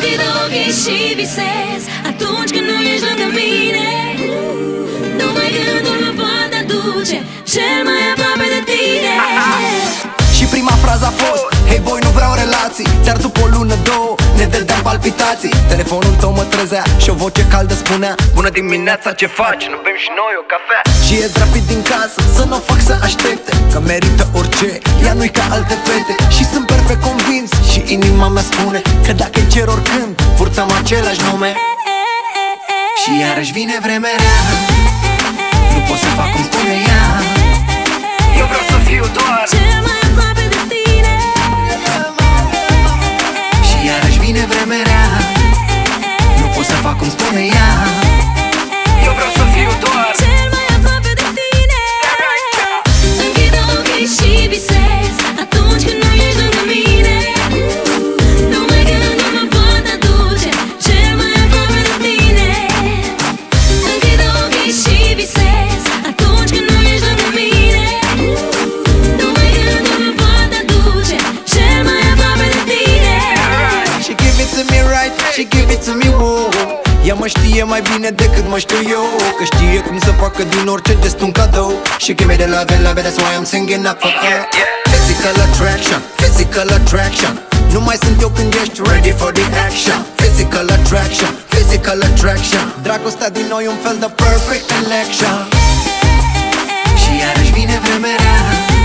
închid ochii și visez atunci când nu ești lângă mine. Numai gândul mă poate aduce cel mai aproape de tine. Și prima frază a fost: hei boy, nu vreau relații, dar după o lună, două, ne dădeam palpitații. Telefonul tău mă trezea și o voce caldă spunea: bună dimineața, ce faci? Nu bem și noi o cafea? Și ies rapid din casă să nu o fac să aștepte, că merită orice, ea nu-i ca alte fete. Și sunt perfect convins și inima mea spune că dacă îi cer oricând, purtăm același nume. Și iarăși vine vremea rea, nu pot să fac cum spune ea. Eu vreau să fiu doar cel mai aproape de tine. și iarăși vine vremea rea, nu pot să fac cum spune ea. Eu vreau să fiu doar cel mai aproape de tine. Închid ochii și visez atunci când nu ești lângă mine. Numai gândul mă poate aduce cel mai aproape de tine. Închid ochii și visez atunci când nu ești lângă mine. Numai gândul mă poate aduce cel mai aproape de tine. She give it to me right, she give it to me wow. Ea mă știe mai bine decât mă știu eu, că știe cum să facă din orice gest un cadou. She give me the love and love, that's why I'm singing up for her. Physical attraction, physical attraction. Nu mai sunt eu când ești ready for the action. Physical attraction, physical attraction. Dragostea din noi un fel de perfect election. Și iarăși vine vremea rea,